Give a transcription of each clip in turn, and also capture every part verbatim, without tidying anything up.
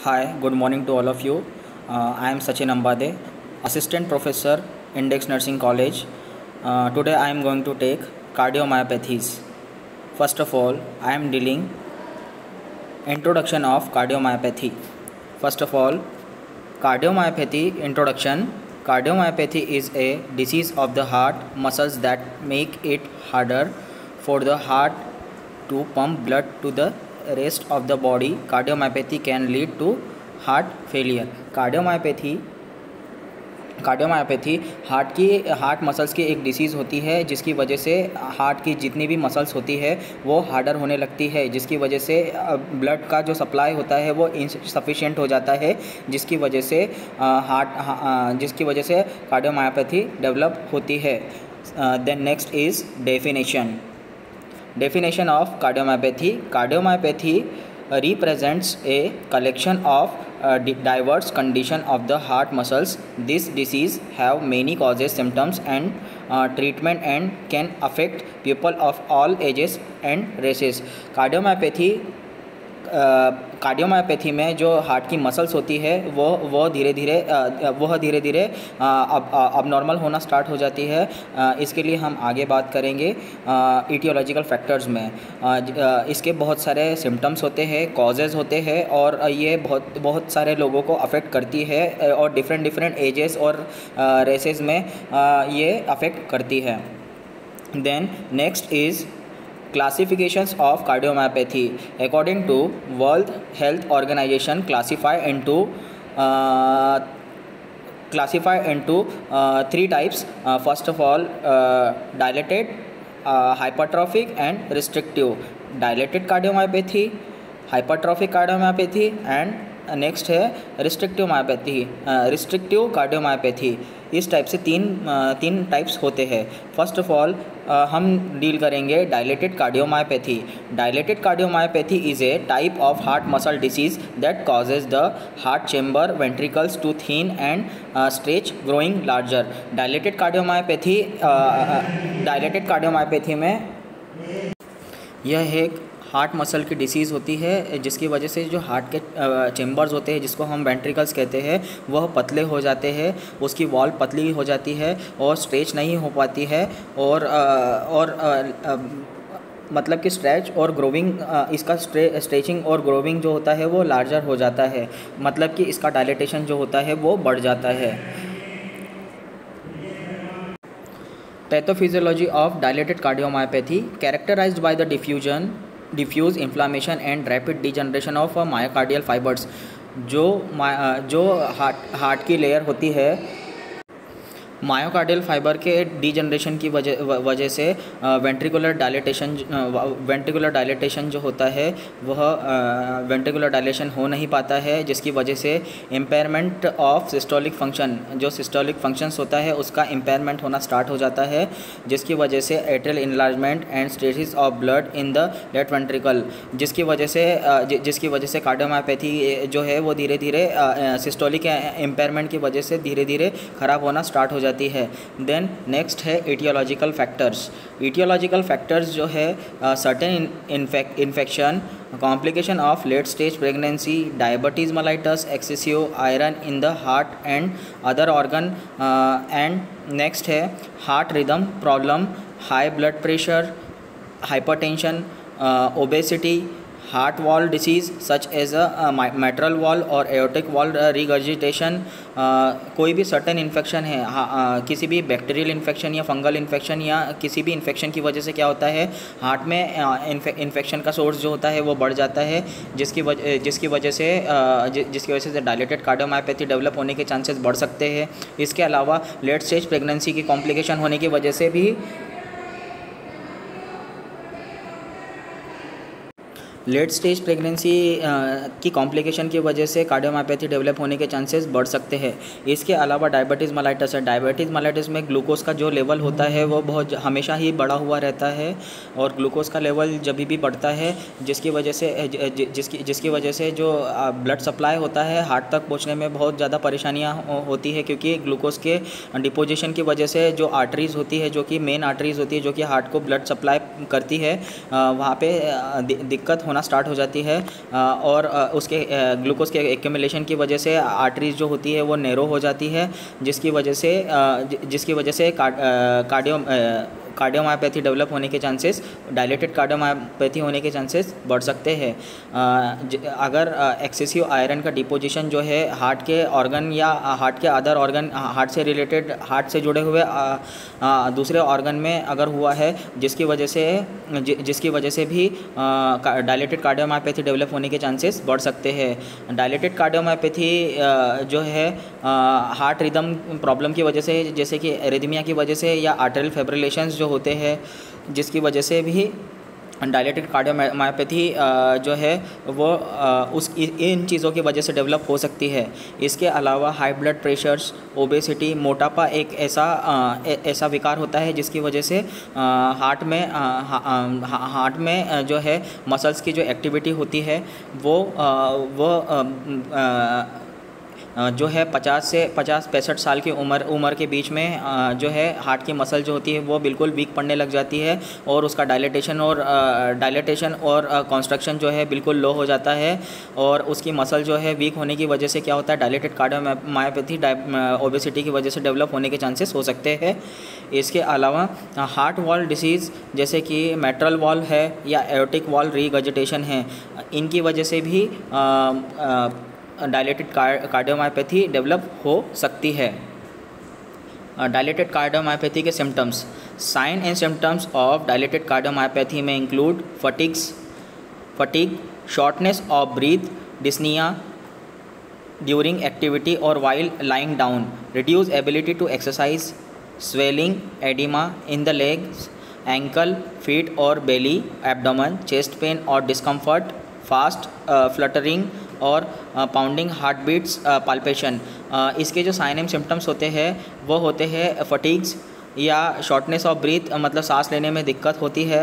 Hi, good morning to all of you. Uh, I am Sachin Ambade, Assistant Professor, Index Nursing College. Uh, today I am going to take cardiomyopathies. First of all, I am dealing introduction of cardiomyopathy. First of all, cardiomyopathy introduction. Cardiomyopathy is a disease of the heart muscles that make it harder for the heart to pump blood to the rest of the body. Cardiomyopathy can lead to heart failure. Cardiomyopathy cardiomyopathy heart की heart muscles की एक disease होती है जिसकी वजह से heart की जितनी भी मसल्स होती है वो हार्डर होने लगती है, जिसकी वजह से ब्लड का जो सप्लाई होता है वो इनसफिशिएंट हो जाता है, जिसकी वजह से हार्ट जिसकी वजह से कार्डियोमायोपैथी डेवलप होती है. Then next is definition. Definition of cardiomyopathy. Cardiomyopathy uh, represents a collection of uh, diverse condition of the heart muscles. This disease have many causes, symptoms and uh, treatment and can affect people of all ages and races. Cardiomyopathy cardiomyopathy में जो heart की muscles होती है वो वो धीरे धीरे वह धीरे धीरे अब अब नॉर्मल होना स्टार्ट हो जाती है. इसके लिए हम आगे बात करेंगे इटियोलॉजिकल फैक्टर्स में. इसके बहुत सारे सिम्टम्स होते हैं, कॉजेज़ होते हैं और ये बहुत बहुत सारे लोगों को अफेक्ट करती है और डिफरेंट डिफरेंट एजेस और रेसेस में ये अफेक्ट करती है. Then next is Classifications of cardiomyopathy. According to World Health Organization, classify into uh, classify into uh, three types. Uh, first of all, uh, dilated, uh, hypertrophic, and restrictive. Dilated cardiomyopathy, hypertrophic cardiomyopathy, and next है restrictive myopathy restrictive cardiomyopathy. इस type से तीन तीन types होते हैं. First of all हम deal करेंगे dilated cardiomyopathy. Dilated cardiomyopathy is a type of heart muscle disease that causes the heart chamber ventricles to thin and stretch growing larger. Dilated cardiomyopathy dilated cardiomyopathy में यह एक heart muscle की disease होती है जिसकी वजह से जो हार्ट के चेम्बर्स होते हैं जिसको हम वेंट्रिकल्स कहते हैं वह पतले हो जाते हैं, उसकी वॉल पतली हो जाती है और स्ट्रेच नहीं हो पाती है और और मतलब कि स्ट्रेच और ग्रोविंग इसका स्ट्रेचिंग और ग्रोविंग जो होता है वो लार्जर हो जाता है, मतलब कि इसका डायलेटेशन जो होता है वो बढ़ जाता है. Pathophysiology of dilated cardiomyopathy characterized by the diffusion diffuse inflammation and rapid degeneration of myocardial fibers. जो जो हार्ट हार्ट की लेयर होती है मायोकार्डियल फाइबर के डीजनरेशन की वजह वजह से वेंट्रिकुलर डायलेटेशन वेंट्रिकुलर डायलेटेशन जो होता है वह वेंट्रिकुलर डायलेशन हो नहीं पाता है, जिसकी वजह से इम्पेयरमेंट ऑफ सिस्टोलिक फंक्शन जो सिस्टोलिक फंक्शंस होता है उसका इम्पेयरमेंट होना स्टार्ट हो जाता है, जिसकी वजह से atrial enlargement and stasis of blood in the left ventricle जिसकी वजह से जिसकी वजह से कार्डियोमायोपैथी जो है वो धीरे धीरे सिस्टोलिक इम्पेयरमेंट की वजह से धीरे धीरे ख़राब होना स्टार्ट हो जाती है. देन नेक्स्ट है इटियोलॉजिकल फैक्टर्स. इटियोलॉजिकल फैक्टर्स जो है certain infection, complication of late stage pregnancy, diabetes mellitus, excessive iron in the heart and other organ. And next है heart rhythm problem, high blood pressure, hypertension, obesity, heart valve disease such as a mitral valve और aortic valve regurgitation. कोई भी certain infection है, हाँ, किसी भी bacterial infection या fungal infection या किसी भी इन्फेक्शन की वजह से क्या होता है हार्ट में इन्फेक्शन का सोर्स जो होता है वो बढ़ जाता है, जिसकी वजह जिसकी वजह से जिसकी वजह से डायलेटेड कार्डियोमायोपैथी डेवलप होने के चांसेस बढ़ सकते हैं. इसके अलावा लेट स्टेज प्रेगनेंसी की कॉम्प्लिकेशन होने की वजह से भी लेट स्टेज प्रेगनेंसी की कॉम्प्लिकेशन की वजह से कार्डियोमायोपैथी डेवलप होने के चांसेस बढ़ सकते हैं. इसके अलावा डायबिटीज़ मेलाइटस है. डायबिटीज़ मेलाइटस में ग्लूकोज का जो लेवल होता है वो बहुत हमेशा ही बढ़ा हुआ रहता है और ग्लूकोज का लेवल जब भी बढ़ता है जिसकी वजह से जिसकी जिसकी वजह से जो ब्लड सप्लाई होता है हार्ट तक पहुँचने में बहुत ज़्यादा परेशानियाँ होती है, क्योंकि ग्लूकोज के डिपोजिशन की वजह से जो आर्टरीज़ होती है जो कि मेन आर्टरीज़ होती है जो कि हार्ट को ब्लड सप्लाई करती है वहाँ पर दिक्कत होना स्टार्ट हो जाती है और उसके ग्लूकोज के एक्यूमुलेशन की वजह से आर्टरीज जो होती है वो नैरो हो जाती है, जिसकी वजह से जिसकी वजह से कार्डियो कार्डियोमायोपैथी डेवलप होने के चांसेस, डायलेटेड कार्डियोमायोपैथी होने के चांसेस बढ़ सकते हैं। अगर एक्सेसिव आयरन का डिपोजिशन जो है हार्ट के ऑर्गन या हार्ट के अदर ऑर्गन, हार्ट से रिलेटेड, हार्ट से जुड़े हुए आ, आ, दूसरे ऑर्गन में अगर हुआ है, जिसकी वजह से जिसकी वजह से भी डायलेटेड कार्डियोमायोपैथी डेवलप होने के चांसेस बढ़ सकते हैं। डायलेटेड कार्डियोमायोपैथी जो है हार्ट रिदम प्रॉब्लम की वजह से, जैसे कि एरिथमिया की वजह से या आर्टेरियल फाइब्रिलेशंस जो होते हैं, जिसकी वजह से भी डायलेटेड कार्डियोमायोपैथी जो है वो उस इन चीज़ों की वजह से डेवलप हो सकती है। इसके अलावा हाई ब्लड प्रेशर्स, ओबेसिटी, मोटापा एक ऐसा ऐसा विकार होता है जिसकी वजह से हार्ट में हार्ट में जो है मसल्स की जो एक्टिविटी होती है वो वो जो है पचास से पचास पैंसठ साल की उम्र उम्र के बीच में जो है हार्ट की मसल जो होती है वो बिल्कुल वीक पड़ने लग जाती है और उसका डायलेटेशन और डायलेटेशन और कंस्ट्रक्शन जो है बिल्कुल लो हो जाता है और उसकी मसल जो है वीक होने की वजह से क्या होता है, डायलेटेड कार्डियोमायोपैथी ओबेसिटी की वजह से डेवलप होने के चांसेस हो सकते हैं। इसके अलावा हार्ट वॉल डिसीज़ जैसे कि मेट्रल वॉल है या एओर्टिक वॉल रीगर्जिटेशन है, इनकी वजह से भी आ, आ, डायलेटेड कार्डियोमायोपैथी डेवलप हो सकती है। डायलेटेड कार्डियोमायोपैथी के symptoms, sign and symptoms of dilated cardiomyopathy में include fatigues fatigue shortness of breath, dyspnoea during activity और while lying down, reduce ability to exercise, swelling, oedema in the legs, ankle, feet और belly, abdomen, chest pain और discomfort, fast fluttering और pounding, heart beats, palpation. इसके जो sign and symptoms होते हैं वो होते हैं फटीग्स या शॉर्टनेस ऑफ ब्रीथ, मतलब सांस लेने में दिक्कत होती है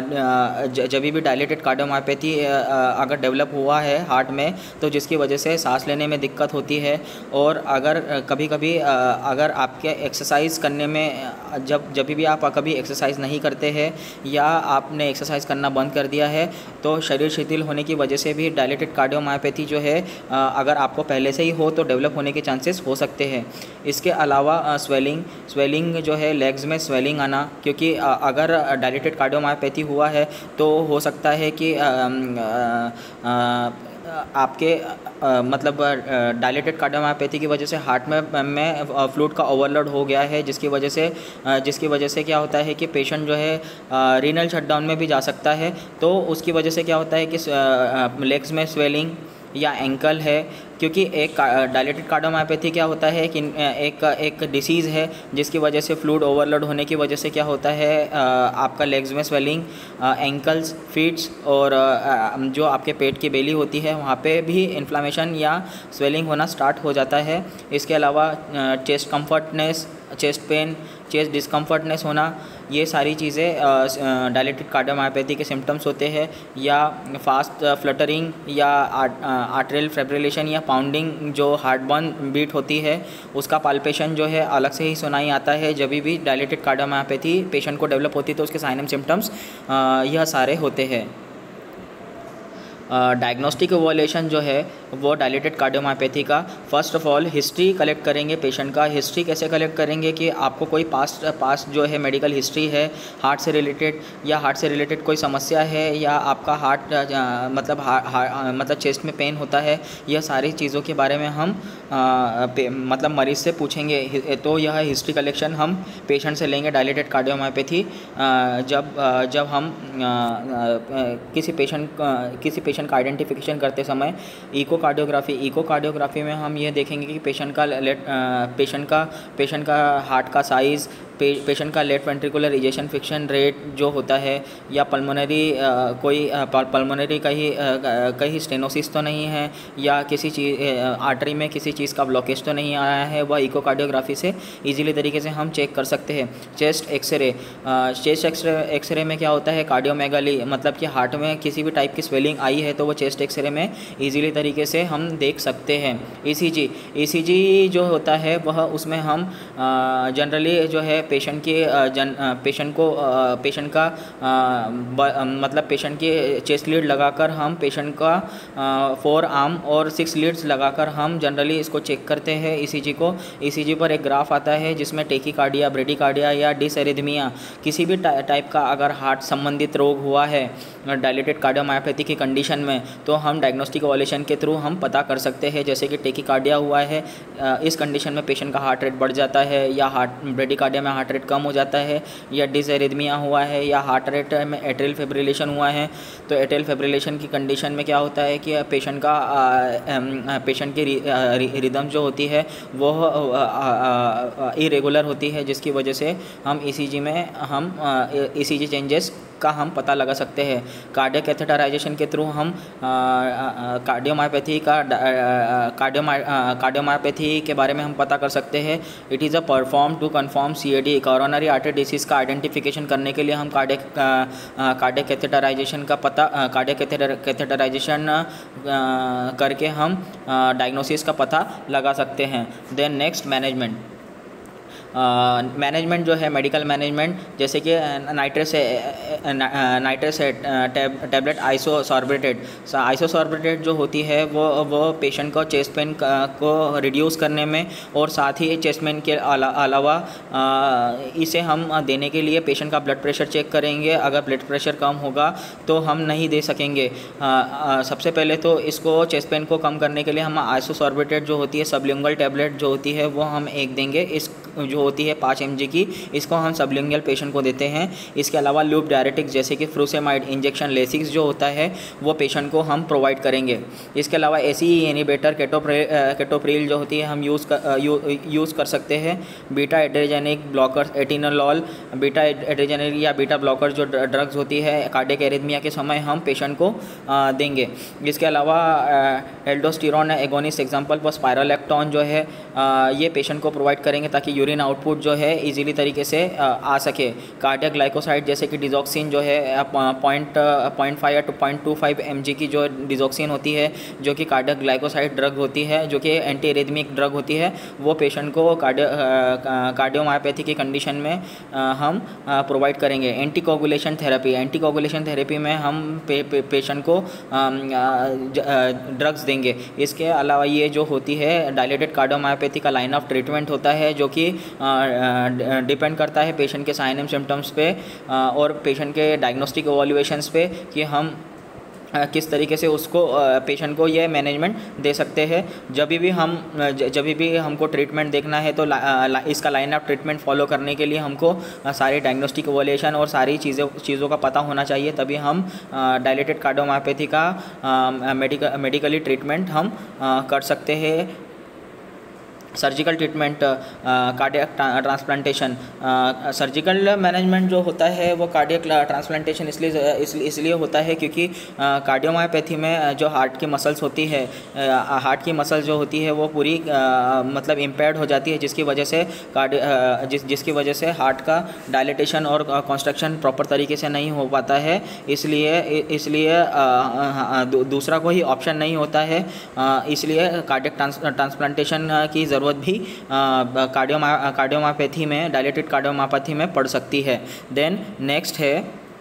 जब भी डायलेटेड कार्डियोमायोपैथी अगर डेवलप हुआ है हार्ट में, तो जिसकी वजह से सांस लेने में दिक्कत होती है। और अगर कभी कभी अगर आपके एक्सरसाइज करने में जब जब भी आप कभी एक्सरसाइज नहीं करते हैं या आपने एक्सरसाइज करना बंद कर दिया है तो शरीर शिथिल होने की वजह से भी डायलेटेड कार्डियोमायोपैथी जो है अगर आपको पहले से ही हो तो डेवलप होने के चांसेस हो सकते हैं। इसके अलावा स्वेलिंग स्वेलिंग जो है लेग्स में स्वेलिंग आना, क्योंकि अगर डायलेटेड कार्डियोमायोपैथी हुआ है तो हो सकता है कि आ, आ, आ, आपके आ, मतलब डायलेटेड कार्डियोमायोपैथी की वजह से हार्ट में में फ्लूइड का ओवरलोड हो गया है, जिसकी वजह से जिसकी वजह से क्या होता है कि पेशेंट जो है रीनल शटडाउन में भी जा सकता है। तो उसकी वजह से क्या होता है कि लेग्स में स्वेलिंग या एंकल है, क्योंकि एक डायलेटेड कार्डियोमायोपैथी क्या होता है कि एक एक डिसीज़ है जिसकी वजह से फ्लूइड ओवरलोड होने की वजह से क्या होता है आपका लेग्स में स्वेलिंग, एंकल्स, फीट्स और जो आपके पेट की बेली होती है वहाँ पे भी इन्फ्लामेशन या स्वेलिंग होना स्टार्ट हो जाता है। इसके अलावा chest comfortness, chest pain, chest discomfortness होना, ये सारी चीज़ें डायलेटेड कार्डियोमायोपैथी के सिम्टम्स होते हैं। या फास्ट फ्लटरिंग या आर्टेरियल फाइब्रिलेशन या पाउंडिंग जो हार्ट बर्न बीट होती है उसका पाल्पेशन जो है अलग से ही सुनाई आता है जब भी डायलेटेड कार्डियोमायोपैथी पेशेंट को डेवलप होती है, तो उसके साइन एंड सिम्टम्स यह सारे होते हैं। डायग्नोस्टिक इवैल्यूएशन जो है वो डायलेटेड कार्डियोमायोपैथी का, first of all history collect करेंगे पेशेंट का। हिस्ट्री कैसे कलेक्ट करेंगे कि आपको कोई पास्ट पास्ट जो है मेडिकल हिस्ट्री है हार्ट से रिलेटेड, या हार्ट से रिलेटेड कोई समस्या है, या आपका हार्ट मतलब हा, हा, मतलब चेस्ट में पेन होता है, यह सारी चीज़ों के बारे में हम आ, मतलब मरीज़ से पूछेंगे। तो यह हिस्ट्री कलेक्शन हम पेशेंट से लेंगे डायलेटेड कार्डियोमायोपैथी जब जब हम किसी पेशेंट किसी पेशेंट का आइडेंटिफिकेशन करते समय। इकोकार्डियोग्राफी इकोकार्डियोग्राफी में हम ये देखेंगे कि पेशेंट का पेशेंट का पेशेंट का हार्ट का साइज़, पे, पेशेंट का left ventricular ejection friction rate जो होता है, या पल्मोनरी कोई पल्मोनरी कहीं कहीं स्टेनोसिस तो नहीं है, या किसी चीज़ आर्टरी में किसी चीज़ का ब्लॉकेज तो नहीं आया है, वह इकोकार्डियोग्राफी से इजीली तरीके से हम चेक कर सकते हैं। Chest X-ray chest X-ray X-ray में क्या होता है, कार्डियोमेगाली, मतलब कि हार्ट में किसी भी टाइप की स्वेलिंग आई है तो वो चेस्ट एक्सरे में इजीली तरीके से हम देख सकते हैं। ईसीजी ईसीजी जो होता है वह उसमें हम जनरली जो है पेशेंट की जन पेशेंट को पेशेंट का ब, मतलब पेशेंट की चेस्ट लीड लगाकर हम पेशेंट का फोर आर्म और सिक्स लीड्स लगाकर हम जनरली इसको चेक करते हैं ईसीजी को। ईसीजी पर एक ग्राफ आता है जिसमें टेकीकार्डिया, ब्रेडिकार्डिया या डिसएरिथमिया किसी भी टाइप का अगर हार्ट संबंधित रोग हुआ है डायलेटेड कार्डियोमायोपैथी की कंडीशन में, तो हम डायग्नोस्टिक इवैल्यूएशन के थ्रू हम पता कर सकते हैं। जैसे कि टेकीकार्डिया हुआ है, इस कंडीशन में पेशेंट का हार्ट रेट बढ़ जाता है, या हार्ट ब्रेडिकार्डिया में हार्ट रेट कम हो जाता है, या डिसएरिथमिया हुआ है, या हार्ट रेट में एट्रियल फिब्रिलेशन हुआ है। तो एट्रियल फिब्रिलेशन की कंडीशन में क्या होता है कि पेशेंट का पेशेंट की रिदम जो होती है वो इरेगुलर होती है, जिसकी वजह से हम ईसीजी में हम ईसीजी चेंजेस का हम पता लगा सकते हैं। कार्डियक कैथेटराइजेशन के थ्रू हम कार्डियोमायोपैथी का कार्डियोमाय कार्डियोमायोपैथी के बारे में हम पता कर सकते हैं। It is a perform to confirm CAD, coronary artery disease का आइडेंटिफिकेशन करने के लिए हम कार्डियक कार्डियक कैथेटराइजेशन का पता कार्डियक कैथेटराइजेशन करके हम डायग्नोसिस का पता लगा सकते हैं। देन नेक्स्ट मैनेजमेंट मैनेजमेंट जो है मेडिकल मैनेजमेंट, जैसे कि nitrous nitrous tablet isosorbide isosorbide जो होती है वो वो पेशेंट को चेस्ट पेन को रिड्यूस करने में और साथ ही चेस्ट पेन के अलावा इसे हम देने के लिए पेशेंट का ब्लड प्रेशर चेक करेंगे। अगर ब्लड प्रेशर कम होगा तो हम नहीं दे सकेंगे। सबसे पहले तो इसको चेस्ट पेन को कम करने के लिए हम आइसोसॉर्बिटेट जो होती है सबलिंगुअल टैबलेट जो होती है वो हम एक देंगे। इस जो होती है पाँच एम जी की, इसको हम सबलिंगुअल पेशेंट को देते हैं। इसके अलावा लूप डायरेटिक्स जैसे कि फ्रूसेमाइड इंजेक्शन लेसिक्स जो होता है वो पेशेंट को हम प्रोवाइड करेंगे। इसके अलावा एसी इनहिबिटर केटोप्रिल जो होती है हम यूज़ कर यू, यूज़ कर सकते हैं। Beta adrenergic blocker atenolol, beta adrenergic या बीटा ब्लॉकर जो ड्रग्स होती है कार्डियक एरिथमिया के समय हम पेशेंट को आ, देंगे। इसके अलावा एल्डोस्टेरोन एगोनिस्ट एग्जाम्पल पर स्पाइरोलेक्टोन जो है आ, ये पेशेंट को प्रोवाइड करेंगे ताकि यूरिन आउटपुट जो है इजीली तरीके से आ सके। कार्डियक ग्लाइकोसाइड जैसे कि डिजॉक्सिन जो है पॉइंट पॉइंट फाइव या two point two five M G की जो डिजॉक्सिन होती है जो कि कार्डियक ग्लाइकोसाइड ड्रग होती है, जो कि एंटी एरिथमिक ड्रग होती है, वो पेशेंट को कार्डियो कार्डियोमायोपैथी की कंडीशन में हम प्रोवाइड करेंगे। एंटीकोगुलेशन थेरेपी एंटीकोगुलेशन थेरेपी में हम पे, पे, पेशेंट को ड्रग्स देंगे। इसके अलावा ये जो होती है डायलेटेड कार्डियोमायोपैथी का लाइन ऑफ ट्रीटमेंट होता है जो कि डिपेंड करता है पेशेंट के साइन एंड सिम्टम्स पे और पेशेंट के डायग्नोस्टिक इवैल्यूएशंस पे कि हम किस तरीके से उसको पेशेंट को ये मैनेजमेंट दे सकते हैं। जब भी हम जब भी हमको ट्रीटमेंट देखना है तो ला, ला, इसका लाइन ऑफ ट्रीटमेंट फॉलो करने के लिए हमको सारी डायग्नोस्टिक इवैल्यूएशन और सारी चीज़ों चीज़ों का पता होना चाहिए, तभी हम डायलेटेड कार्डियोमायोपैथी का मेडिकल मेडिकली ट्रीटमेंट हम कर सकते हैं। Surgical treatment, cardiac transplantation. Surgical management जो होता है वो कार्डियक ट्रांसप्लांटेशन इसलिए इसलिए होता है क्योंकि कार्डियोमायोपैथी में जो हार्ट की मसल्स होती है हार्ट की मसल जो होती है वो पूरी मतलब इम्पेयर्ड हो जाती है, जिसकी वजह से कार्डियो जिस जिसकी वजह से हार्ट का डायलेटेशन और कंस्ट्रक्शन प्रॉपर तरीके से नहीं हो पाता है। इसलिए इसलिए दूसरा कोई ऑप्शन नहीं होता है, इसलिए कार्डियक ट्रांसप्लांटेशन की ज़रूरत भी कार्डियो कार्डियोमायोपैथी में डायलेटेड कार्डियोमायोपैथी में पड़ सकती है। देन नेक्स्ट है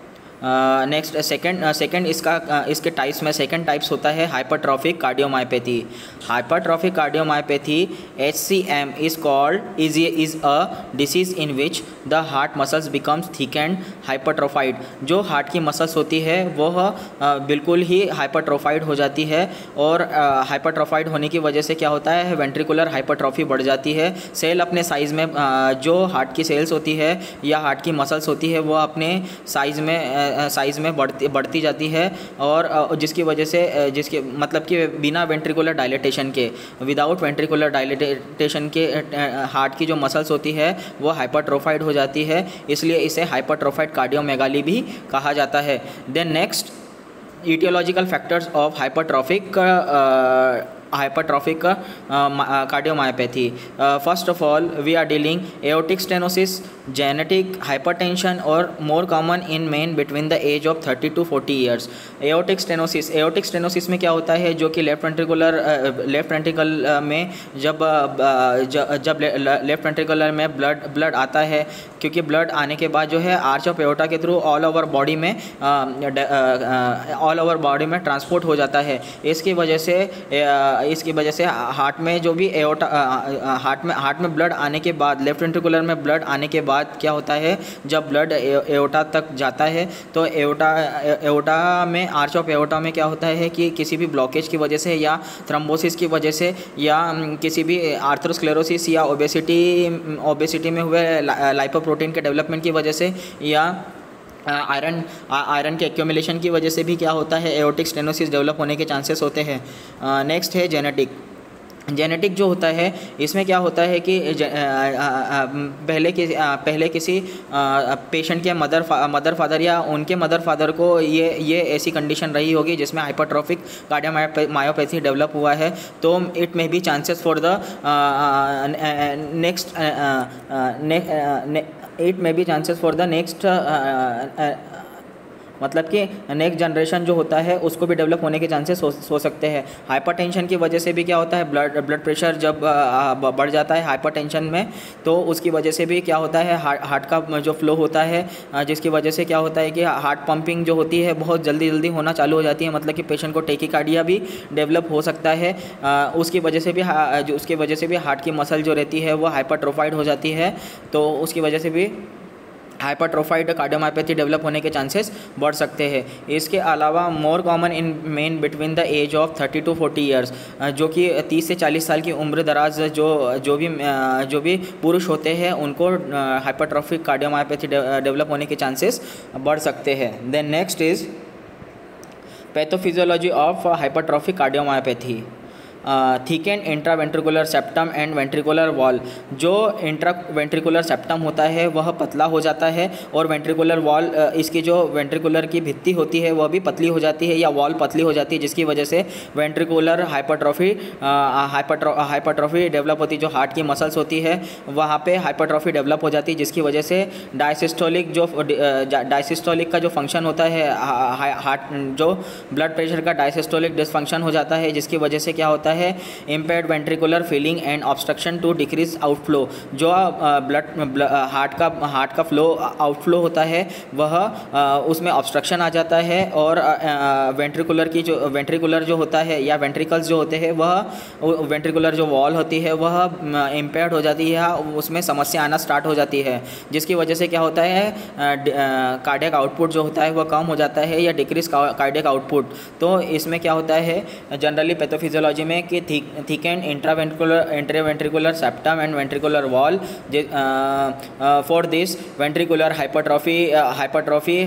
नेक्स्ट सेकंड सेकंड इसका uh, इसके टाइप्स में सेकंड टाइप्स होता है hypertrophic cardiomyopathy. Hypertrophic cardiomyopathy H C M is called is is a disease in which the heart muscles becomes thick and hypertrophied. जो heart की muscles होती है वो uh, बिल्कुल ही हाइपरट्रोफाइड हो जाती है और हाइपरट्रोफाइड uh, होने की वजह से क्या होता है वेंट्रिकुलर हाइपरट्रॉफी बढ़ जाती है। सेल अपने साइज़ में uh, जो हार्ट की सेल्स होती है या हार्ट की मसल्स होती है वो अपने साइज़ में साइज़ में बढ़ती बढ़ती जाती है और जिसकी वजह से जिसके मतलब कि बिना वेंट्रिकुलर डायलेटेशन के विदाउट वेंट्रिकुलर डायलेटेशन के हार्ट की जो मसल्स होती है वो हाइपरट्रोफाइड हो जाती है, इसलिए इसे हाइपरट्रोफाइड कार्डियोमेगाली भी कहा जाता है। Then next etiological factors of hypertrophic uh, hypertrophic uh, uh, cardiomyopathy. Uh, first of all, we are dealing aortic stenosis, genetic hypertension or more common in men between the age of thirty to forty years. aortic stenosis aortic stenosis में क्या होता है जो कि left ventricular left ventricle में जब uh, जब left ventricular में ब्लड ब्लड आता है क्योंकि ब्लड आने के बाद जो है आर्च ऑफ एओर्टा के थ्रू ऑल ओवर बॉडी में ऑल ओवर बॉडी में ट्रांसपोर्ट हो जाता है। इसकी वजह से इसकी वजह से हार्ट में जो भी एओर्टा हार्ट में हार्ट में ब्लड आने के बाद, लेफ्ट वेंट्रिकुलर में ब्लड आने के बाद क्या होता है, जब ब्लड एओर्टा तक जाता है तो एओर्टा एओर्टा में आर्च ऑफ एओर्टा में क्या होता है कि किसी भी ब्लॉकेज की वजह से या थ्रोम्बोसिस की वजह से या किसी भी आर्थरोस्क्लेरोसिस या ओबेसिटी ओबेसिटी में हुए लाइपोप्रोटीन के डेवलपमेंट की वजह से या आयरन आयरन के एक्यूमुलेशन की वजह से भी क्या होता है, एओर्टिक स्टेनोसिस डेवलप होने के चांसेस होते हैं। नेक्स्ट है जेनेटिक। जेनेटिक जो होता है इसमें क्या होता है कि पहले कि पहले किसी पेशेंट के मदर मदर फादर या उनके मदर फादर को ये ये ऐसी कंडीशन रही होगी जिसमें हाइपरट्रॉफिक कार्डियोमायोपैथी डेवलप हुआ है, तो it may be chances for the next it may be chances for the next मतलब कि नेक्स्ट जनरेशन जो होता है उसको भी डेवलप होने के चांसेस हो, हो सकते हैं। हाइपरटेंशन की वजह से भी क्या होता है, ब्लड ब्लड प्रेशर जब बढ़ जाता है हाइपरटेंशन में, तो उसकी वजह से भी क्या होता है, हार्ट हार्ट का जो फ्लो होता है, जिसकी वजह से क्या होता है कि हार्ट पंपिंग जो होती है बहुत जल्दी जल्दी होना चालू हो जाती है, मतलब कि पेशेंट को टेकिकार्डिया भी डेवलप हो सकता है। उसकी वजह से भी उसकी वजह से भी हार्ट की मसल जो रहती है वो हाइपरट्रोफाइड हो जाती है, तो उसकी वजह से भी हाइपरट्रोफाइड कार्डियोमायोपैथी डेवलप होने के चांसेस बढ़ सकते हैं। इसके अलावा more common in men between the age of thirty to forty years, जो कि तीस से चालीस साल की उम्र दराज जो जो भी जो भी पुरुष होते हैं उनको हाइपरट्रोफिक कार्डियोमायोपैथी डेवलप होने के चांसेस बढ़ सकते हैं। Then next is pathophysiology of hypertrophic cardiomyopathy. Thickened intraventricular septum and ventricular wall. जो इंट्रा वेंट्रिकुलर सेप्टम होता है वह पतला हो जाता है और वेंट्रिकुलर वॉल, इसकी जो वेंट्रिकुलर की भित्ति होती है वह भी पतली हो जाती है या वॉल पतली हो जाती है, जिसकी वजह से ventricular hypertrophy hypertro hypertrophy develop होती है। जो हार्ट की मसल्स होती है वहाँ पे हाइपरट्रॉफी डेवलप हो जाती है, जिसकी वजह से डायसिस्टोलिक जो डायसिस्टोलिक का जो फंक्शन होता है, हार्ट जो ब्लड प्रेशर का डायसिस्टोलिक डिसफंक्शन हो जाता है, जिसकी वजह से क्या होता है है impaired ventricular filling and obstruction to decrease outflow. जो ब्लड हार्ट का हार्ट का फ्लो आउटफ्लो होता है वह उसमें ऑब्स्ट्रक्शन आ जाता है और वेंट्रिकुलर की जो वेंट्रिकुलर जो होता है या वेंट्रिकल्स जो होते हैं वह वेंट्रिकुलर जो वॉल होती है वह इम्पेयर्ड हो जाती है, उसमें समस्या आना स्टार्ट हो जाती है, जिसकी वजह से क्या होता है कार्डियक आउटपुट जो होता है वह कम हो जाता है या डिक्रीज कार्डियक आउटपुट। तो इसमें क्या होता है जनरली पैथोफिजियोलॉजी में कि thickened intraventricular intraventricular septum and ventricular wall. For this ventricular hypertrophy hypertrophy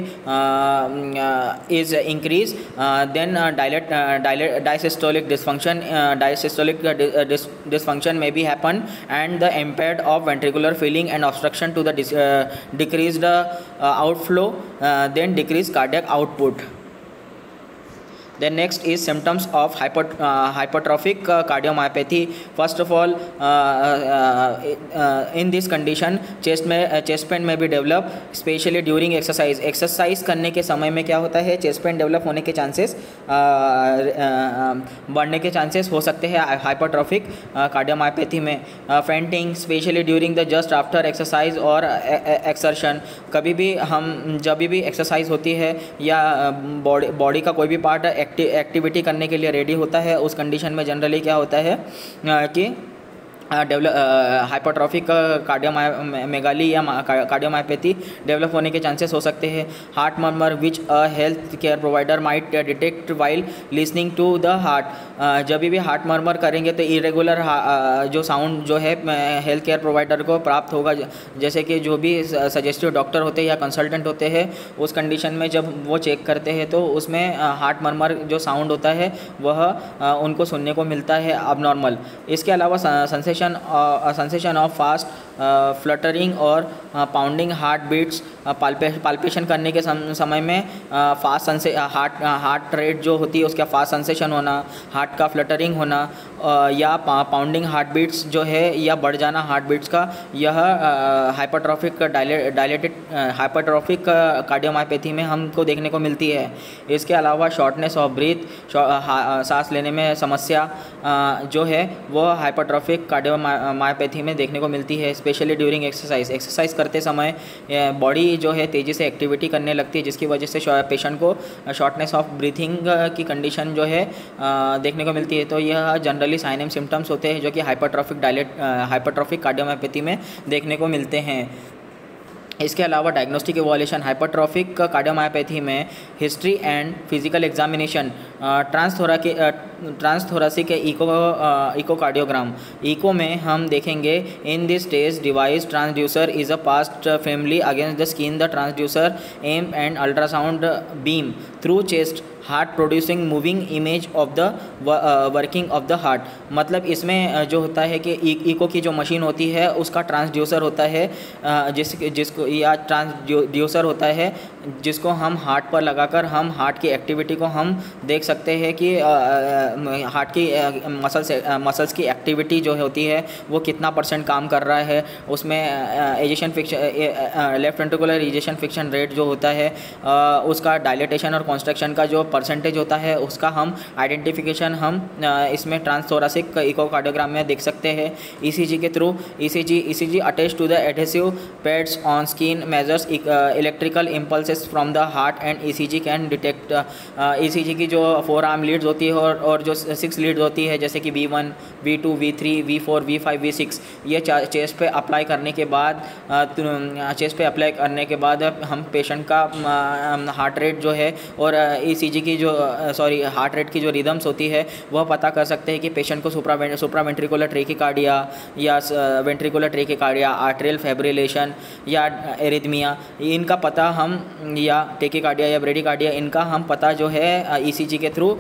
is increase, then dilate dilate diastolic dysfunction diastolic dysfunction may be happen and the impaired of ventricular filling and obstruction to the uh, decrease the uh, outflow, uh, then decrease cardiac output. Then next is symptoms of hyper, uh, hypertrophic uh, cardiomyopathy. First of all, uh, uh, uh, in this condition chest में uh, chest pain में भी develop, especially during exercise. Exercise करने के समय में क्या होता है, chest pain develop होने के chances uh, uh, बढ़ने के chances हो सकते हैं hypertrophic uh, cardiomyopathy में. uh, fainting especially during the just after exercise और exertion. कभी भी हम जब भी एक्सरसाइज होती है या बॉडी बॉडी का कोई भी पार्ट एक्टिविटी करने के लिए रेडी होता है, उस कंडीशन में जनरली क्या होता है कि डेवलप हाइपरट्रॉफिक कार्डियोमेगाली या कार्डियोमायोपैथी डेवलप होने के चांसेस हो सकते हैं. Heart murmur which a health care provider might detect while listening to the heart. जब भी हार्ट मर्मर करेंगे तो इरेगुलर जो साउंड जो है हेल्थ केयर प्रोवाइडर को प्राप्त होगा, जैसे कि जो भी सजेस्टिव डॉक्टर होते हैं या कंसल्टेंट होते हैं उस कंडीशन में जब वो चेक करते हैं तो उसमें हार्ट मर्मर जो साउंड होता है वह उनको सुनने को मिलता है अबनॉर्मल. इसके अलावा sensation sensation of fast fluttering और पाउंडिंग हार्ट बीट्स, पाल्पेशन करने के समय में fast sense heart heart rate जो होती है उसका फास्ट सेंसेशन होना, हार्ट का फ्लटरिंग होना या पाउंडिंग हार्ट बीट्स जो है या बढ़ जाना हार्ट बीट्स का, यह हाइपरट्रॉफिक डायलेटेड हाइपरट्रॉफिक कार्डियोमायोपैथी में हमको देखने को मिलती है. इसके अलावा शॉर्टनेस ऑफ ब्रीथ, सांस लेने में समस्या जो है वो हाइपरट्रॉफिक कार्डियो कार्डियोमायोपैथी में देखने को मिलती है, स्पेशली ड्यूरिंग एक्सरसाइज। एक्सरसाइज करते समय बॉडी जो है तेज़ी से एक्टिविटी करने लगती है, जिसकी वजह से पेशेंट को शॉर्टनेस ऑफ ब्रीथिंग की कंडीशन जो है देखने को मिलती है। तो यह जनरली साइन एंड सिम्टम्स होते हैं जो कि हाइपरट्रॉफिक डायलेट हाइपरट्रॉफिक कार्डियोमायोपैथी में देखने को मिलते हैं। इसके अलावा डायग्नोस्टिक इवोल्यूशन हाइपरट्रॉफिक कार्डियोमायोपैथी में history and physical examination, transthora के ट्रांसथोरासिक इको इकोकार्डियोग्राम। इको में हम देखेंगे in this stage device transducer is a past family against the skin the transducer aim and ultrasound beam through chest heart producing moving image of the working of the heart. मतलब इसमें जो होता है कि eco की जो machine होती है उसका ट्रांसड्यूसर होता है, जिस जिसको या ट्रांसड्यूसर होता है जिसको हम हार्ट पर लगाकर हम हार्ट की एक्टिविटी को हम देख सकते हैं कि हार्ट की मसल्स मसल्स की एक्टिविटी जो होती है वो कितना परसेंट काम कर रहा है। उसमें ejection fiction left ventricular ejection fiction rate जो होता है उसका डायलेटेशन और कॉन्स्ट्रक्शन का जो परसेंटेज होता है उसका हम आइडेंटिफिकेशन हम इसमें ट्रांसथोरासिक इकोकार्डियोग्राम में देख सकते हैं। ईसीजी के through ECG ECG attach to the adhesive pads on skin measures electrical impulses from the heart and ECG can detect. ECG की जो फोर आर्म लीड्स होती है और और जो सिक्स लीड्स होती है जैसे कि V one V two V three V four V five V six, ये चेस्ट पे अप्लाई करने के बाद चेस्ट पे अप्लाई करने के बाद हम पेशेंट का हार्ट रेट जो है और ईसीजी की जो सॉरी हार्ट रेट की जो रिदम्स होती है वह पता कर सकते हैं कि पेशेंट को सुप्रा सुप्रा वेंट्रिकुलर ट्रेकिकार्डिया या वेंट्रिकुलर ट्रेकिकार्डिया, आर्टेरियल फाइब्रिलेशन या एरिथमिया, इनका पता हम या टेकिकार्डिया या ब्रेडिकार्डिया, इनका हम पता जो है ईसीजी के थ्रू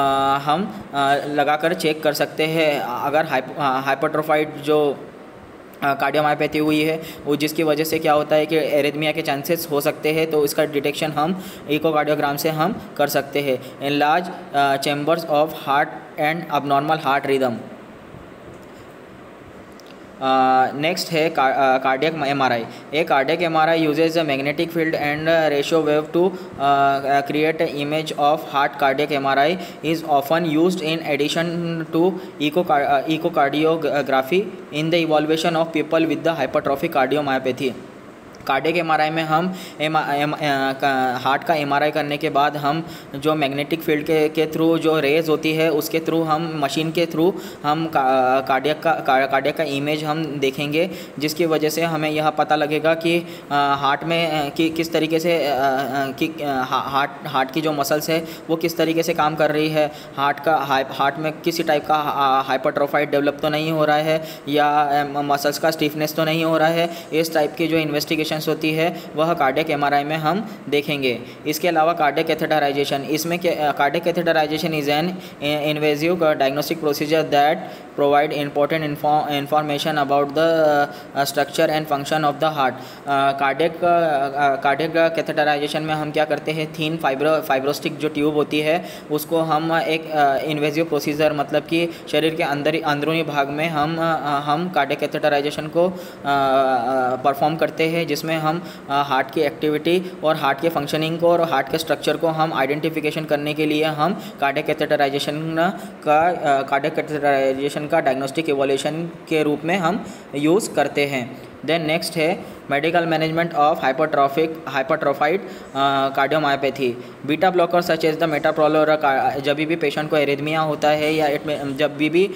हम लगाकर चेक कर सकते हैं। अगर हाइपरट्रोफाइड जो कार्डियोमायोपैथी हुई है वो जिसकी वजह से क्या होता है कि एरिथमिया के चांसेस हो सकते हैं, तो इसका डिटेक्शन हम इकोकार्डियोग्राम से हम कर सकते हैं। Enlarge chambers of heart and abnormal heart rhythm. Next है cardiac MRI. A cardiac MRI uses a magnetic field and ratio wave to create image of heart. Cardiac MRI is often used in addition to echo echocardiography in the evolution of people with the hypertrophic cardiomyopathy. Cardiac MRI में हम एम, एम, heart का MRI करने के बाद हम जो मैग्नेटिक फील्ड के के थ्रू जो रेज होती है उसके थ्रू हम मशीन के थ्रू हम का, कार्डियक का कार्डियक का इमेज हम देखेंगे, जिसकी वजह से हमें यह पता लगेगा कि हार्ट में कि किस तरीके से कि हार्ट हार्ट की जो मसल्स है वो किस तरीके से काम कर रही है, हार्ट का हार्ट में किसी टाइप का हाइपरट्रोफाइड डेवलप तो नहीं हो रहा है या मसल्स का स्टिफनेस तो नहीं हो रहा है। इस टाइप की जो इन्वेस्टिगेशन होती है वह कार्डियक एमआरआई में हम देखेंगे। इसके अलावा कार्डियक कैथेटराइजेशन, इसमें cardiac catheterisation is an invasive diagnostic procedure that provide important information about the structure and function of the heart. Cardiac cardiac catheterisation में हम क्या करते हैं, थीन फाइब्रो फाइब्रोस्टिक जो ट्यूब होती है उसको हम एक इन्वेजिव प्रोसीजर मतलब कि शरीर के अंदर अंदरूनी भाग में हम हम कार्डियक कैथेटराइजेशन को परफॉर्म करते हैं, जिसमें हम हार्ट की एक्टिविटी और हार्ट के फंक्शनिंग को और हार्ट के स्ट्रक्चर को हम आइडेंटिफिकेशन करने के लिए हम कार्डियक कैथेटराइजेशन का कार्डियक कैथेटराइजेशन का डायग्नोस्टिक इवोल्यूशन के रूप में हम यूज़ करते हैं। देन नेक्स्ट है medical management of hypertrophic hypertrophied cardiomyopathy. Beta blocker such as the metoprolol, जब भी पेशेंट को एरिथमिया होता है या जब भी भी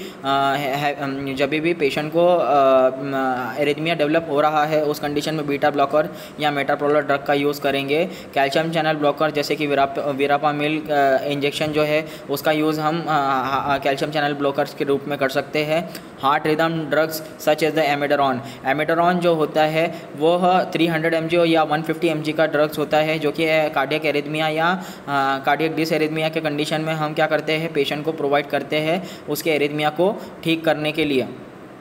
जब भी पेशेंट को एरिथमिया डेवलप हो रहा है उस कंडीशन में बीटा ब्लॉकर या मेटाप्रोलोल ड्रग का यूज़ करेंगे। कैल्शियम चैनल ब्लॉकर जैसे कि विराप विरापामिल इंजेक्शन जो है उसका यूज़ हम कैल्शियम चैनल ब्लॉकर्स के रूप में कर सकते हैं। Heart rhythm drugs such as the amiodarone, amiodarone जो होता है वो थ्री हंड्रेड एम जी या वन फिफ्टी एम जी का ड्रग्स होता है जो कि कार्डियक एरिथमिया या कार्डियक डिस एरिथमिया के कंडीशन में हम क्या करते हैं, पेशेंट को प्रोवाइड करते हैं उसके एरिथमिया को ठीक करने के लिए।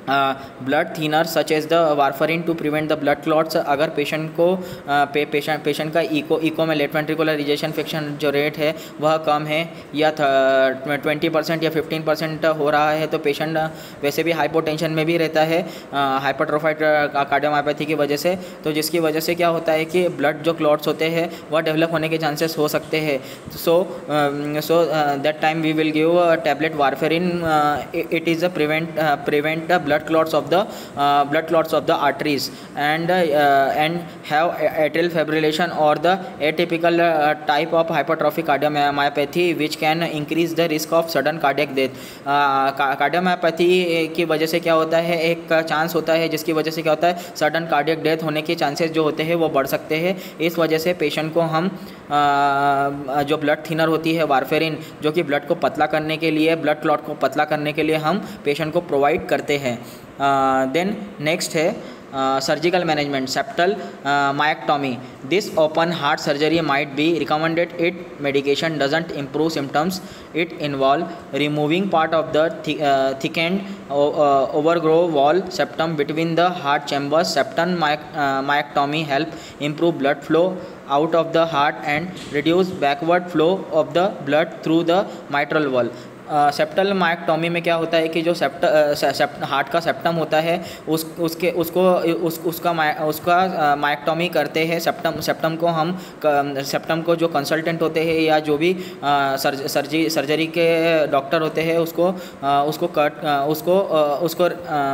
Blood thinner such as the warfarin to prevent the blood clots. अगर पेशेंट को पे, पेशेंट पेशेंट का इको इको में लेफ्ट वेंट्रिकुलर रिजेक्शन फ्रैक्शन जो रेट है वह कम है या ट्वेंटी परसेंट या फिफ्टीन परसेंट हो रहा है तो पेशेंट वैसे भी हाइपोटेंशन में भी रहता है हाइपरट्रोफाइड कार्डियोमायोपैथी की वजह से, तो जिसकी वजह से क्या होता है कि ब्लड जो क्लॉट्स होते हैं वह डेवलप होने के चांसेस हो सकते हैं। So so that time we will give tablet warfarin. It is a prevent prevent the blood clots of the uh, blood clots of the arteries and uh, and have atrial fibrillation or the atypical uh, type of hypertrophic cardiomyopathy which can increase the risk of sudden cardiac death। Cardiomyopathy की वजह से क्या होता है, एक chance होता है जिसकी वजह से क्या होता है सडन कार्डियक डेथ होने के चांसेस जो होते हैं वो बढ़ सकते हैं। इस वजह से पेशेंट को हम uh, जो ब्लड थिनर होती है वारफेरिन जो कि ब्लड को पतला करने के लिए ब्लड क्लॉट को पतला करने के लिए हम पेशेंट को प्रोवाइड करते हैं। देन नेक्स्ट है surgical management septal myectomy. This open heart surgery might be recommended it medication doesn't improve symptoms. It involve removing part of the thickened overgrow wall septum between the heart chambers. Septal myectomy help improve blood flow out of the heart and reduce backward flow of the blood through the mitral wall। Septal myectomy में क्या होता है कि जो सेप्ट, सेप्ट heart का septum होता है उस उसके उसको उस उसका माय, उसका मायक्टॉमी करते हैं। सेप्टम सेप्टम को हम सेप्टम को जो कंसल्टेंट होते हैं या जो भी सर्ज, सर्जी सर्जरी के डॉक्टर होते हैं उसको उसको कट उसको उसको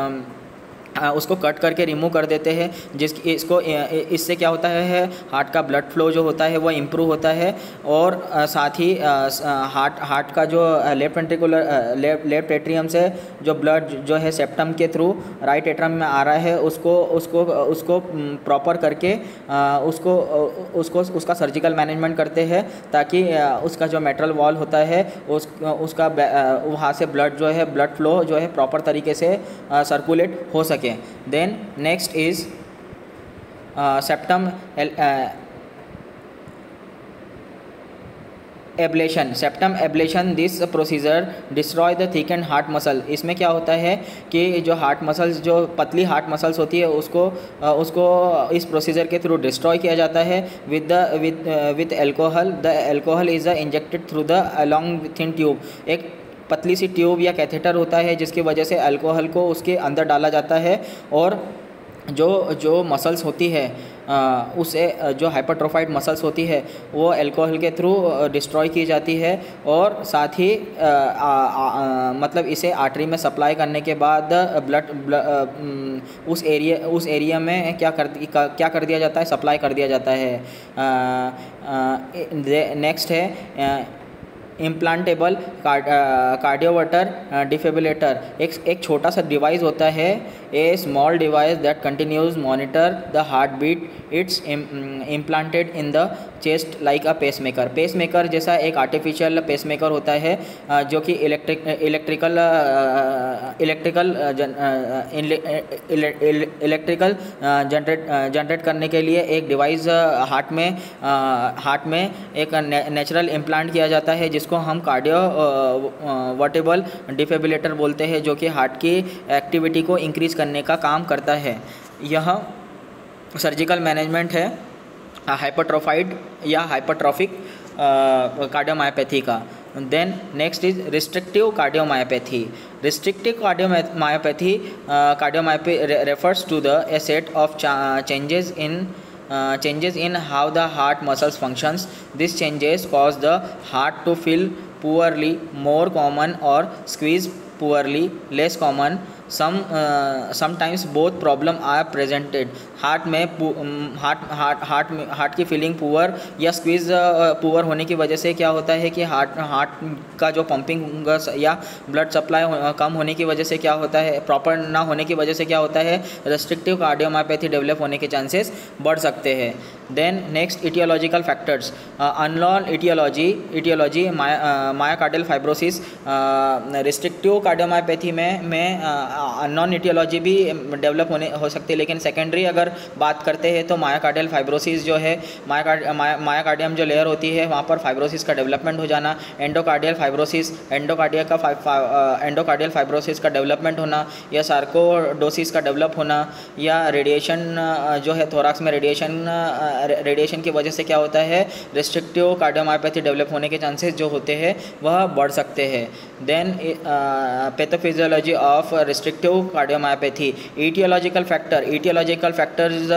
उसको कट करके रिमूव कर देते हैं, जिस इसको इससे क्या होता है हार्ट का ब्लड फ्लो जो होता है वो इम्प्रूव होता है और साथ ही हार्ट हार्ट का जो लेफ्ट वेंट्रिकुलर लेफ्ट एट्रियम से जो ब्लड जो है सेप्टम के थ्रू राइट एट्रियम में आ रहा है उसको उसको उसको प्रॉपर करके उसको उसको उसका सर्जिकल मैनेजमेंट करते हैं ताकि उसका जो मेट्रल वॉल होता है उस उसका वहाँ से ब्लड जो है ब्लड फ्लो जो है प्रॉपर तरीके से सर्कुलेट हो सके। Then next is uh, septum uh, ablation. Septum ablation this procedure destroy the thick and heart muscle. इसमें क्या होता है कि जो हार्ट मसल्स जो पतली हार्ट मसल्स होती है उसको उसको इस प्रोसीजर के थ्रू डिस्ट्रॉय किया जाता है with the with with alcohol. The alcohol is injected through the along thin tube. एक पतली सी ट्यूब या कैथेटर होता है जिसकी वजह से अल्कोहल को उसके अंदर डाला जाता है और जो जो मसल्स होती है उसे जो हाइपरट्रोफाइड मसल्स होती है वो अल्कोहल के थ्रू डिस्ट्रॉय की जाती है और साथ ही आ, आ, आ, मतलब इसे आर्टरी में सप्लाई करने के बाद ब्लड, ब्लड उस एरिया उस एरिया में क्या कर क्या कर दिया जाता है सप्लाई कर दिया जाता है। नेक्स्ट है इम्प्लांटेबल कार्डियोवर्टर डिफिब्रिलेटर। एक एक छोटा सा डिवाइस होता है a small device that continues monitor the heart beat. It's implanted in the chest like a pacemaker. Pacemaker जैसा एक आर्टिफिशियल पेसमेकर होता है जो कि electric electrical electrical electrical generate generate करने के लिए एक डिवाइस हार्ट में हार्ट में एक नेचुरल इम्प्लांट किया जाता है जिसको हम कार्डियो वर्टेबल डिफिब्रिलेटर बोलते हैं, जो कि हार्ट की एक्टिविटी को इंक्रीज करने का काम करता है। यह सर्जिकल मैनेजमेंट है हाइपरट्रोफाइड या हाइपरट्रॉफिक कार्डियोमायोपैथी का। Then next is restrictive cardiomyopathy. Restrictive cardiomyopathy cardiomyopathy refers to the a set of changes in uh, changes in how the heart muscles functions. These changes cause the heart to feel poorly, more common, or squeeze poorly, less common. Some uh, sometimes both problem are presented. Heart में heart heart heart में heart की feeling poor या squeeze poor होने की वजह से क्या होता है कि हार्ट हार्ट का जो पंपिंग या ब्लड सप्लाई कम होने की वजह से क्या होता है प्रॉपर ना होने की वजह से क्या होता है रेस्ट्रिक्टिव कार्डियोमायोपैथी डेवलप होने के चांसेस बढ़ सकते हैं। Then next etiological factors. Unknown etiology etiology myocardial fibrosis. Restrictive cardiomyopathy में में नॉन इटियोलॉजी भी डेवलप होने हो सकती है, लेकिन सेकेंडरी अगर बात करते हैं तो मायोकार्डियल फाइब्रोसिस जो है, मायोकार्ड मायोकार्डियम जो लेयर होती है वहाँ पर फाइब्रोसिस का डेवलपमेंट हो जाना, एंडोकार्डियल फाइब्रोसिस एंडोकार्डिया का एंडोकार्डियल फाइब्रोसिस का डेवलपमेंट होना, या सार्कोडोसिस का डेवलप होना, या रेडिएशन जो है थोरैक्स में रेडिएशन रेडिएशन की वजह से क्या होता है, रिस्ट्रिक्टिव कार्डियोमायोपैथी डेवलप होने के चांसेस जो होते हैं वह बढ़ सकते हैं। Then pathophysiology of restrictive cardiomyopathy, etiological factor etiological factors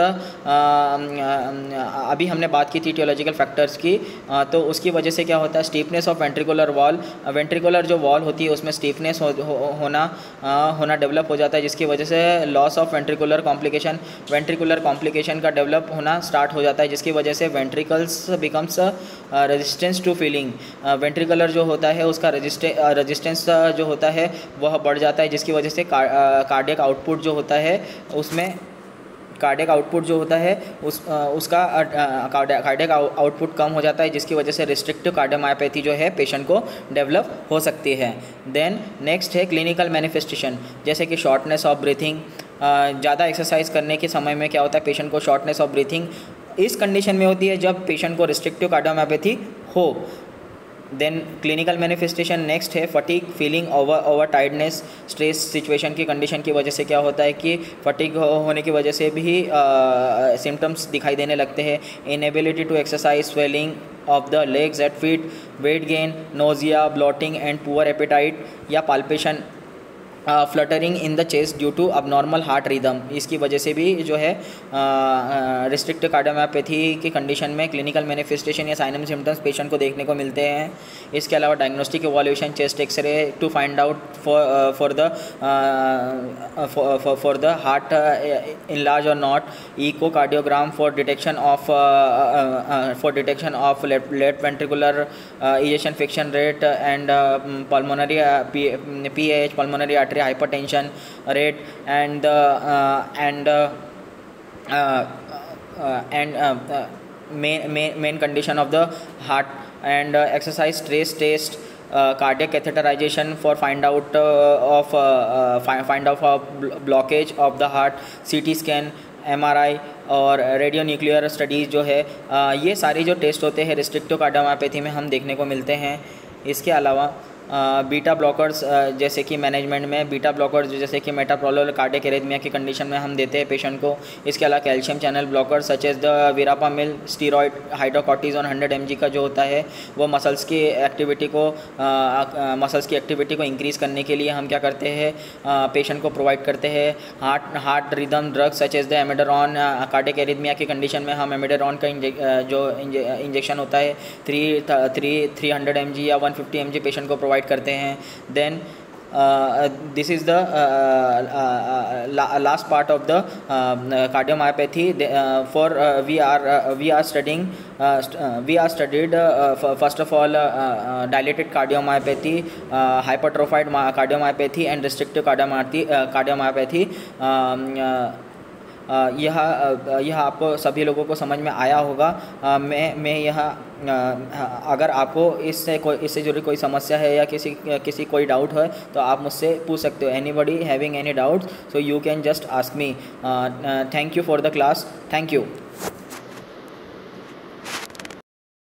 अभी हमने बात की थी ईटियोलॉजिकल फैक्टर्स की, तो उसकी वजह से क्या होता है, stiffness of ventricular wall, ventricular जो वॉल होती है उसमें स्टीफनेस हो, हो, होना होना डेवलप हो जाता है, जिसकी वजह से loss of ventricular complication ventricular complication का डेवलप होना स्टार्ट हो जाता है, जिसकी वजह से ventricles becomes resistance to feeling, ventricular जो होता है उसका रजिस्टे रेजिस्टेंस जो होता है वह बढ़ जाता है, जिसकी वजह से कार्डियक आउटपुट जो होता है उसमें कार्डियक आउटपुट जो होता है उस उसका कार्डियक आउटपुट कम हो जाता है, जिसकी वजह से रिस्ट्रिक्टिव कार्डियोमायोपैथी जो है पेशेंट को डेवलप हो सकती है। देन नेक्स्ट है क्लिनिकल मैनिफेस्टेशन, जैसे कि शॉर्टनेस ऑफ ब्रीथिंग, ज़्यादा एक्सरसाइज करने के समय में क्या होता है, पेशेंट को शॉर्टनेस ऑफ ब्रीथिंग इस कंडीशन में होती है जब पेशेंट को रिस्ट्रिक्टिव कार्डियोमायोपैथी हो। देन क्लिनिकल मैनिफेस्टेशन नेक्स्ट है fatigue, feeling over over tiredness, stress situation की कंडीशन की वजह से क्या होता है कि फटीग होने की वजह से भी सिम्टम्स दिखाई देने लगते हैं। Inability to exercise, swelling of the legs at feet, weight gain, nausea, bloating and poor appetite, या palpitation, fluttering in the chest due to abnormal heart rhythm, इसकी वजह से भी जो है रिस्ट्रिक्टिव कार्डियोमायोपैथी की कंडीशन में क्लिनिकल मैनिफेस्टेशन या साइन एंड सिम्टम्स पेशेंट को देखने को मिलते हैं। इसके अलावा diagnostic evaluation, chest x-ray to find out for for the for the heart enlarge और not, echocardiogram for detection of for detection of left ventricular ejection friction rate and pulmonary P H pulmonary hypertension rate and uh, uh, and uh, uh, uh, and uh, uh, main, main main condition of the heart, and uh, exercise stress test, uh, cardiac catheterization for find out uh, of uh, uh, find, find out of blockage of the heart, C T scan, M R I और radio nuclear studies जो है, uh, ये सारी जो test होते हैं restrictive cardiomyopathy में हम देखने को मिलते हैं। इसके अलावा बीटा ब्लॉकर्स, जैसे कि मैनेजमेंट में बीटा ब्लॉकर्स जैसे कि मेटाप्रोलोल कार्डियक एरिथमिया की कंडीशन में हम देते हैं पेशेंट को। इसके अलावा calcium channel blocker such as the verapamil, steroid, hydrocortisone hundred M G का जो होता है वो मसल्स की एक्टिविटी को मसल्स की एक्टिविटी को इंक्रीज़ करने के लिए हम क्या करते हैं, पेशेंट को प्रोवाइड करते हैं। Heart heart rhythm drugs such as the amiodarone, cardiac arrhythmia की कंडीशन में हम एमिडारॉन का जो इंजेक्शन होता है three three three hundred M G या one fifty M G patient को प्रोवाइड करते हैं। Then this is the last part of the cardiomyopathy for we are we are studying we are studied first of all dilated cardiomyopathy, hypertrophied cardiomyopathy and restrictive cardiomyopathy cardiomyopathy यह यह आपको सभी लोगों को समझ में आया होगा। मैं मैं यह अगर आपको इससे कोई इससे जुड़ी कोई समस्या है या किसी किसी कोई डाउट है तो आप मुझसे पूछ सकते हो। Anybody having any doubts so you can just ask me. Thank you for the class. Thank you.